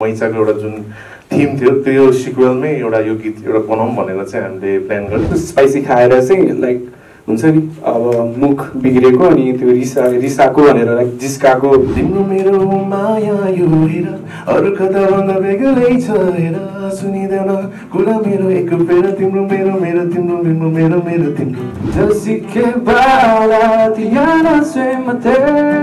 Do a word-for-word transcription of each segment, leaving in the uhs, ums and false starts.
मैचाको एउटा जुन थिम थियो त्यो सिक्वेलमै एउटा यो गीत एउटा बनाऊँ भनेर चाहिँ हामीले प्लान गऱ्यौँ। स्पाइसी खाएर चाहिँ लाइक हुन्छ नि अब मुख बिग्रेको अनि त्यो रिसा रिसाको भनेर लाइक जिस्काको तिम्रो मेरो माया यो हेर अरू कता भन्दा बेग्लै छ हेर सुनिदेऊ न कुरा मेरो एक फेर तिम्रो मेरो मेरो तिम्रो तिम्रो मेरो मेरो तिम्रो जसी के बाला तियाना से मते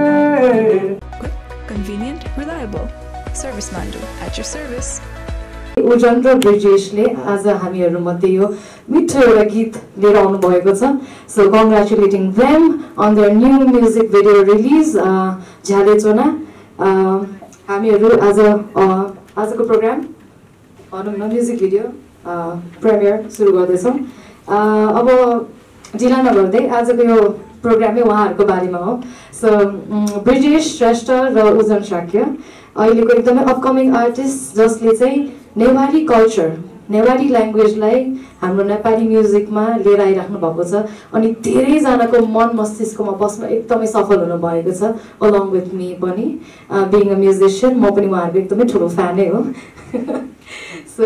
convenient, reliable. Service Mandu at your service. उजन र ब्रिजेशले आज हामीहरू मध्ये यो मिठो एउटा गीत लिएर आउनु भएको छ। So congratulating them on their new music video release झ्याले चोना। हामीहरू आज आजको प्रोग्राम भनौँ न म्युजिक भिडियो प्रिमियर सुरु गर्दैछौँ। अब ढिला नगर्दै आजको यो प्रोग्रामै उहाँहरूको बारेमा हो। सो ब्रिजेश श्रेष्ठ र उजन शाक्य अहिलेको एकदमै अपकमिङ आर्टिस्ट जसले चाहिँ नेवारी कल्चर नेवारी ल्याङ्ग्वेजलाई हाम्रो नेपाली म्युजिकमा लिएर आइराख्नु भएको छ अनि धेरैजनाको मन मस्तिष्कमा बस्न एकदमै सफल हुनुभएको छ अलङ विथ मी पनि बिङ अ म्युजिसियन। म पनि उहाँहरूको एकदमै ठुलो फ्यानै हो। सो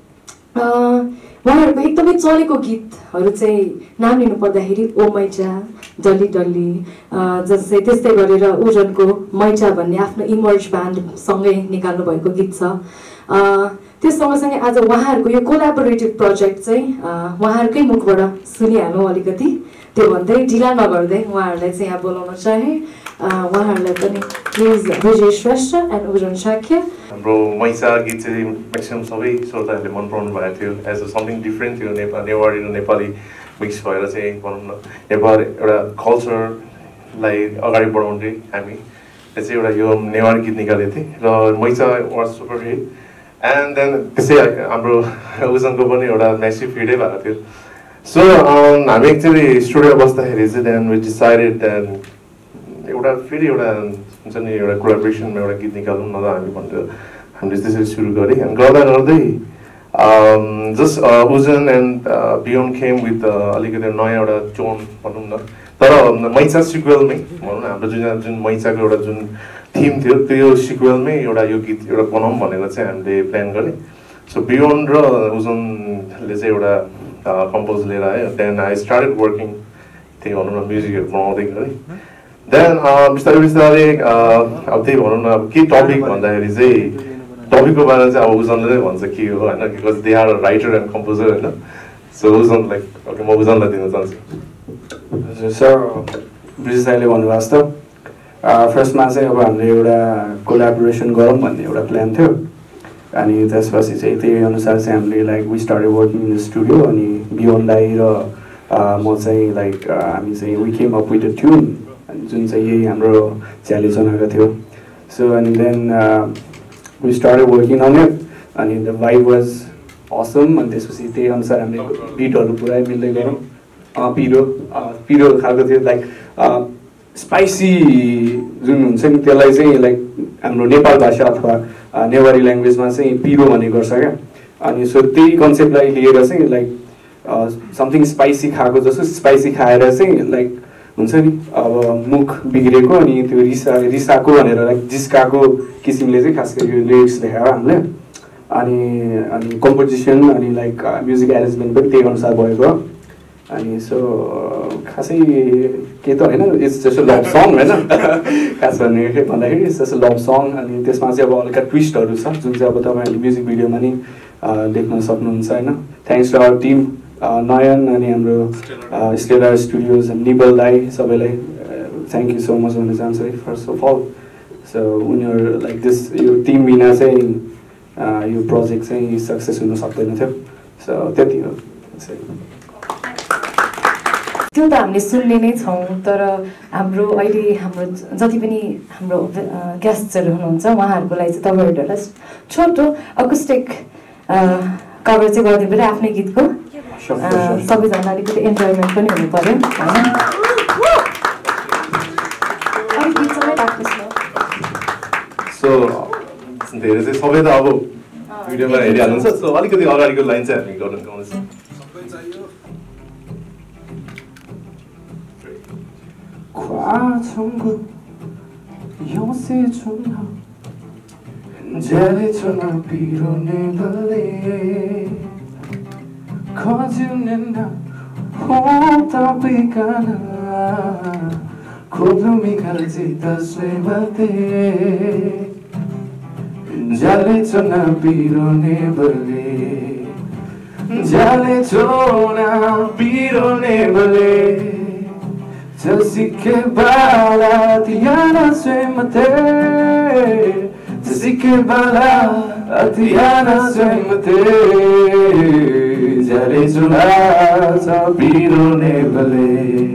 उहाँहरूको एकदमै चलेको गीतहरू चाहिँ नाम लिनु पर्दाखेरि ओ मैचा डल्ली डल्ली जस्तै त्यस्तै गरेर उजनको मैचा भन्ने आफ्नो इमर्ज ब्यान्डसँगै निकाल्नु भएको गीत छ। त्यस सँगसँगै आज उहाँहरूको यो कोलाबोरेटिभ प्रोजेक्ट चाहिँ उहाँहरूकै मुखबाट सुनिहालौँ अलिकति। त्यो भन्दै ढिला नगर्दै उहाँहरूलाई चाहिँ यहाँ बोलाउन चाहे। उहाँहरूलाई पनि प्लिज ब्रिजेश श्रेष्ठ एन्ड उजन शाक्य। हाम्रो मैचा गीत चाहिँ म्याक्सिमम् सबै श्रोताहरूले मन पराउनु भएको थियो एज अ समथिङ डिफ्रेन्ट थियो। नेपाल नेवारी र नेपाली मिक्स भएर चाहिँ भनौँ न नेपाल एउटा कल्चरलाई अगाडि बढाउँदै हामी चाहिँ एउटा यो नेवारी गीत निकालेको थिएँ र Maicha was super hit. And then त्यसै हाम्रो उजनको पनि एउटा म्यासिभ हिटै भएको थियो। सो हामी एक्चुली स्टुडियो बस्दाखेरि चाहिँ देन वी डिसाइडेड देन एउटा फेरि एउटा हुन्छ नि एउटा कोलाबोरेसनमा एउटा गीत निकालौँ न त हामी भनेर हामीले त्यसरी सुरु गरेँ। अनि गर्दा गर्दै जस्ट उजन एन्ड बियोन खेम विथ अलिकति नयाँ एउटा टोन भनौँ न। तर मैचा सिक्वेलमै भनौँ न हाम्रो जुन जुन मैचाको एउटा जुन थिम थियो त्यो सिक्वेलमै एउटा यो गीत एउटा बनाऊँ भनेर चाहिँ हामीले प्लान गरेँ। सो बियोन र उजनले चाहिँ एउटा कम्पोज लिएर आयो। देन आई स्टार्टेड वर्किङ त्यही भनौँ न म्युजिकहरू बनाउँदै गरेँ। देन बिस्तारै बिस्तारै अब त्यही भनौँ न अब के टपिक भन्दाखेरि चाहिँ टपिकको बारेमा चाहिँ अब उजनले नै भन्छ के हो होइन because they are writer and composer होइन। सो उजन लाइक ओके म उजनलाई दिन चाहन्छु। हजुर सर ब्रिजेश दाइले भन्नुभएको छ फर्स्टमा चाहिँ अब हामीले एउटा कोलाबोरेसन गरौँ भन्ने एउटा प्लान थियो अनि त्यसपछि चाहिँ त्यही अनुसार चाहिँ हामीले like we started working in the studio अनि बियोन दाइ र म चाहिँ लाइक हामी चाहिँ we came up with a tune जुन चाहिँ यही हाम्रो झ्याले चोनाको थियो। सो अनि then we started working on it अनि द भाइब वाज असम अनि त्यसपछि त्यही अनुसार हामीले बिटहरू पुरै मिल्दै गयौँ। पिरो पिरो खालको थियो लाइक स्पाइसी जुन हुन्छ नि त्यसलाई चाहिँ लाइक हाम्रो नेपाल भाषा अथवा नेवारी ल्याङ्ग्वेजमा चाहिँ पिरो भन्ने गर्छ क्या। अनि सो त्यही कन्सेप्टलाई लिएर चाहिँ लाइक समथिङ स्पाइसी खाएको जस्तो स्पाइसी खाएर चाहिँ लाइक हुन्छ नि अब मुख बिग्रेको अनि त्यो रिसा रिसाको भनेर लाइक जिस्काको किसिमले चाहिँ खास गरी यो लिरिक्स लेखायो हामीले। अनि अनि कम्पोजिसन अनि लाइक म्युजिक एरेन्जमेन्ट पनि त्यही अनुसार भएको। अनि सो खासै के त होइन it's just a love song होइन खास भन्ने भन्दाखेरि it's just a love song. अनि त्यसमा चाहिँ अब हल्का ट्विस्टहरू छ जुन चाहिँ अब तपाईँहरूले म्युजिक भिडियोमा नि देख्न सक्नुहुन्छ होइन। Thanks to our team Nayan अनि हाम्रो स्टेलर स्टुडियोज निबल दाई सबैलाई थ्याङ्क यू सो मच भन्न चाहन्छु है फर्स्ट अफ अल। सो उनीहरू लाइक दिस यो टिम बिना चाहिँ यो प्रोजेक्ट चाहिँ सक्सेस हुन सक्दैन थियो। सो त्यति हो। त्यो त हामीले सुन्ने नै छौँ तर हाम्रो अहिले हाम्रो जति पनि हाम्रो गेस्टहरू हुनुहुन्छ उहाँहरूको लागि चाहिँ तपाईँहरू एउटा छोटो अकुस्टिक कभर चाहिँ गरिदिनु पऱ्यो आफ्नै गीतको। सबैजना अलिकति इन्जोयमेन्ट पनि हुनु पऱ्यो होइन। अलिक गीत सबै राख्नुहोस् न। सो धेरै चाहिँ सबै त अब भिडियोमा हेरिहाल्नुहुन्छ। सो अलिकति अगाडिको लाइन चाहिँ हामी गर्नु गाउँदैछौँ। Jhyale chona pirone bale khojunena hota pikana khobumi khalji taswe mate Jhyale chona pirone bale Jhyale chona pirone bale Jasike bala tiana swemate Jasike bala tiana swemate Jhyale chona pirone bale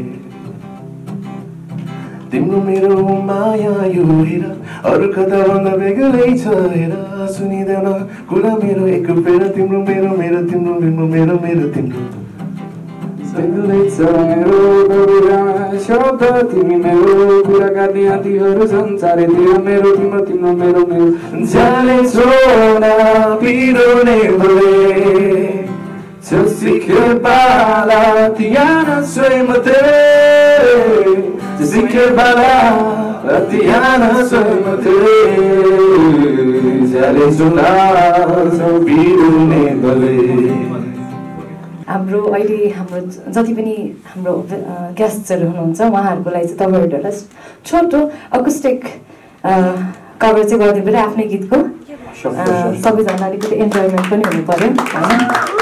Timro mero maya yo hera Aru kata bhanda begalai cha hera Sunidena kura mero ek pera Timro mero mero timro mero mero mero timro Begalai cha mero babura Shabda timi mero kura garne aatiharu sansareतिर मेरो तिम्रो तिम्रो मेरो मेरो Jhyale chona pirone bale Jasike bala tiana swemate Jasike bala tiana swemate Jhyale chona pirone bale हाम्रो अहिले हाम्रो जति पनि हाम्रो गेस्टहरु हुनुहुन्छ उहाँहरुको लागि चाहिँ तपाईहरुले एउटा छोटो अकुस्टिक कभर चाहिँ गरिदिनु पर्यो आफ्नै गीतको सबैजना अलिकति एन्जॉयमेन्ट पनि हुनु पर्यो हैन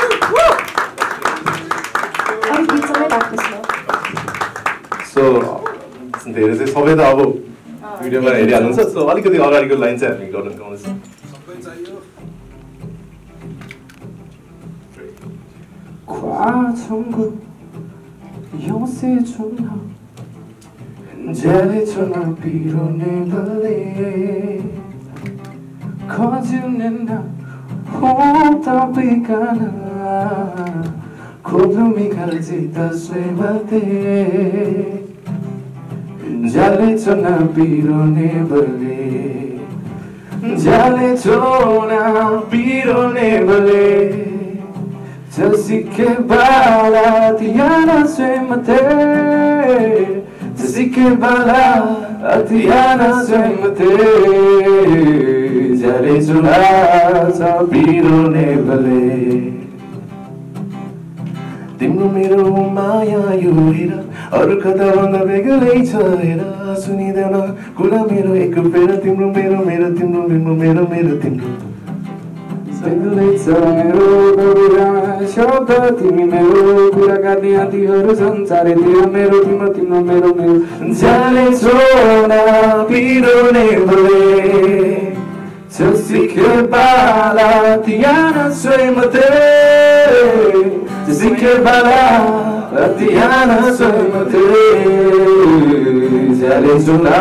अनि गीत चाहिँ प्र्याक्टिस हो सो धेरै चाहिँ सबै त अब भिडियोमा हेरिहाल्नुहुन्छ सो अलिकति अगाडिको लाइन चाहिँ हामी गर्न गाउँछौँ 과천구 요새촌나 Jhyale pirone bale khojunena hota pikana khobumi khalji taswe mate Jhyale chona pirone bale Jhyale chona pirone bale Jasike bala tiana swemate Jasike bala tiana swemate Jhyale chona pirone bale Timro mero maya yo hera Aru kata bhanda begalai cha hera Sunidena kura mero ek pera Timro mero mero timro mero mero mero timro Begalai cha mero babura Shabda timi mero kura garne aatiharu sansareतिर मेरो तिम्रो तिम्रो मेरो मेरो Jhyale chona pirone bale Jasike bala tiana swemate Jasike bala tiana swemate Jhyale chona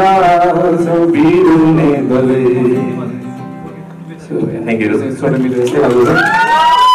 pirone bale Thank you.